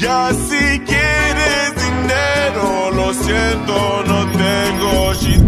amiga, si quieres dinero, lo siento, no tengo. She's